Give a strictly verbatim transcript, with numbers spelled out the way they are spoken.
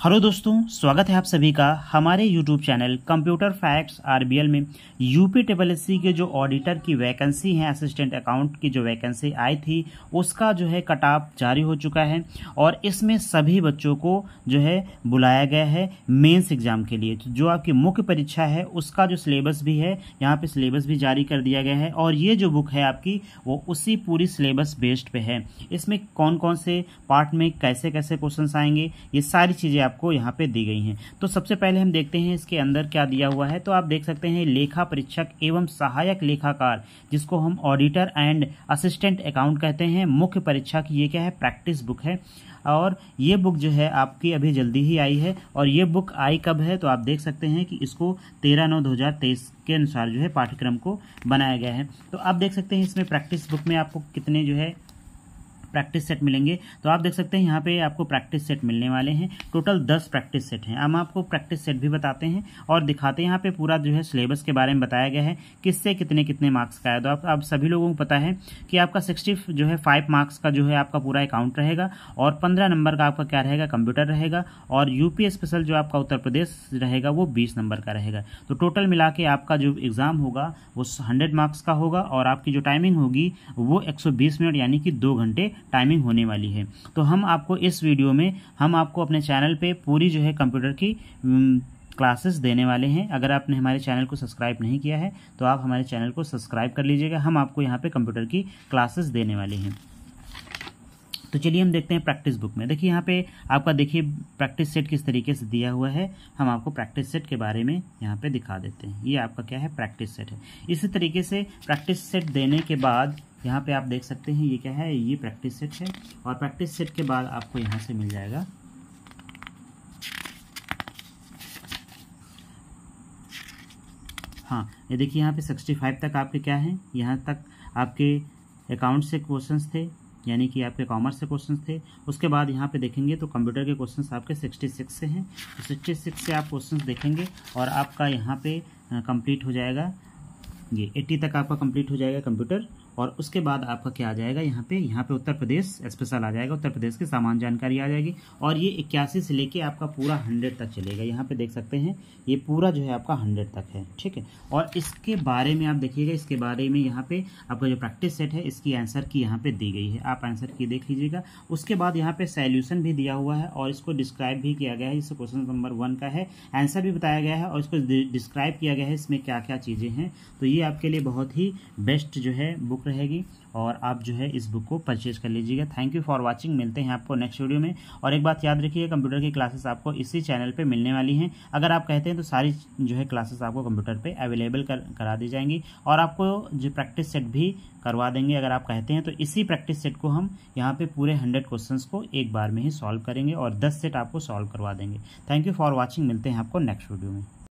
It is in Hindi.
हेलो दोस्तों, स्वागत है आप सभी का हमारे YouTube channel computer facts RBL में। यूपी ट्रिपल एस सी के जो ऑडिटर की वैकेंसी है, असिस्टेंट अकाउंट की जो वैकेंसी आई थी, उसका जो है कट ऑफ जारी हो चुका है और इसमें सभी बच्चों को जो है बुलाया गया है मेंस एग्जाम के लिए। तो जो आपकी मुख्य परीक्षा है उसका जो सिलेबस भी है, यहाँ पे सिलेबस भी जारी कर दिया गया है और ये जो बुक है आपकी वो उसी पूरी सिलेबस बेस्ड पे है। इसमें कौन कौन से पार्ट में कैसे कैसे क्वेश्चन आएंगे, ये सारी चीज़ें आपको यहाँ पे दी गई हैं। तो सबसे पहले हम देखते हैं इसके अंदर क्या दिया हुआ है। तो आप देख सकते हैं लेखा परीक्षक एवं सहायक लेखाकार, जिसको हम ऑडिटर एंड असिस्टेंट अकाउंट कहते हैं, मुख्य परीक्षा की ये क्या है, प्रैक्टिस बुक है। और ये बुक जो है आपकी अभी जल्दी ही आई है। और ये बुक आई कब है, तो आप देख सकते हैं कि इसको तेरह नौ दो हज़ार तेईस के अनुसार जो है पाठ्यक्रम को बनाया गया है। तो आप देख सकते हैं इसमें प्रैक्टिस बुक में आपको कितने जो है प्रैक्टिस सेट मिलेंगे। तो आप देख सकते हैं यहाँ पे आपको प्रैक्टिस सेट मिलने वाले हैं। टोटल दस प्रैक्टिस सेट हैं। हम आपको प्रैक्टिस सेट भी बताते हैं और दिखाते हैं। यहाँ पे पूरा जो है सिलेबस के बारे में बताया गया है, किससे कितने कितने मार्क्स का है। तो आप, आप सभी लोगों को पता है कि आपका सिक्सटी जो है फाइव मार्क्स का जो है आपका पूरा अकाउंट रहेगा और पंद्रह नंबर का आपका क्या रहेगा, कंप्यूटर रहेगा। और यूपी स्पेशल जो आपका उत्तर प्रदेश रहेगा वो बीस नंबर का रहेगा। तो टोटल मिला के आपका जो एग्जाम होगा वो हंड्रेड मार्क्स का होगा और आपकी जो टाइमिंग होगी वो एक सौ बीस मिनट यानी कि दो घंटे टाइमिंग होने वाली है। तो हम आपको इस वीडियो में हम आपको अपने चैनल पे पूरी जो है कंप्यूटर की क्लासेस देने वाले हैं। अगर आपने हमारे चैनल को सब्सक्राइब नहीं किया है तो आप हमारे चैनल को सब्सक्राइब कर लीजिएगा। हम आपको यहाँ पे कंप्यूटर की क्लासेस देने वाले हैं। तो चलिए हम देखते हैं प्रैक्टिस बुक में। देखिए यहाँ पे आपका देखिए प्रैक्टिस सेट किस तरीके से दिया हुआ है। हम आपको प्रैक्टिस सेट के बारे में यहाँ पे दिखा देते हैं। ये आपका क्या है, प्रैक्टिस सेट है। इसी तरीके से प्रैक्टिस सेट देने के बाद यहाँ पे आप देख सकते हैं ये क्या है, ये प्रैक्टिस सेट है। और प्रैक्टिस सेट के बाद आपको यहाँ से मिल जाएगा हाँ, ये देखिए यहाँ पे सिक्सटी फाइव तक आपके क्या है, यहाँ तक आपके अकाउंट से क्वेश्चंस थे, यानी कि आपके कॉमर्स से क्वेश्चंस थे। उसके बाद यहाँ पे देखेंगे तो कंप्यूटर के क्वेश्चंस आपके छियासठ से हैं। तो छियासठ से आप क्वेश्चंस देखेंगे और आपका यहाँ पे कंप्लीट हो जाएगा, ये अस्सी तक आपका कंप्लीट हो जाएगा कंप्यूटर। और उसके बाद आपका क्या आ जाएगा, यहाँ पे यहाँ पे उत्तर प्रदेश स्पेशल आ जाएगा, उत्तर प्रदेश की सामान्य जानकारी आ जाएगी। और ये इक्यासी से लेके आपका पूरा हंड्रेड तक चलेगा। यहाँ पे देख सकते हैं ये पूरा जो है आपका हंड्रेड तक है, ठीक है। और इसके बारे में आप देखिएगा, इसके बारे में यहाँ पे आपका जो प्रैक्टिस सेट है इसकी आंसर की यहाँ पे दी गई है, आप आंसर की देख लीजिएगा। उसके बाद यहाँ पे सॉल्यूशन भी दिया हुआ है और इसको डिस्क्राइब भी किया गया है। इस क्वेश्चन नंबर वन का है, आंसर भी बताया गया है और इसको डिस्क्राइब किया गया है इसमें क्या क्या चीज़ें हैं। तो ये आपके लिए बहुत ही बेस्ट जो है बुक रहेगी और आप जो है इस बुक को परचेज कर लीजिएगा। Thank you for watching. मिलते हैं आपको नेक्स्ट वीडियो में। और एक बात याद रखिए, कंप्यूटर की क्लासेस आपको इसी चैनल पे मिलने वाली हैं। अगर आप कहते हैं तो सारी जो है क्लासेस आपको कंप्यूटर पे अवेलेबल कर करा दी जाएंगी और आपको जो प्रैक्टिस सेट भी करवा देंगे। अगर आप कहते हैं तो इसी प्रैक्टिस सेट को हम यहाँ पे पूरे हंड्रेड क्वेश्चंस को एक बार में ही सॉल्व करेंगे और दस सेट आपको सॉल्व करवा देंगे। Thank you for watching. मिलते हैं आपको नेक्स्ट वीडियो में।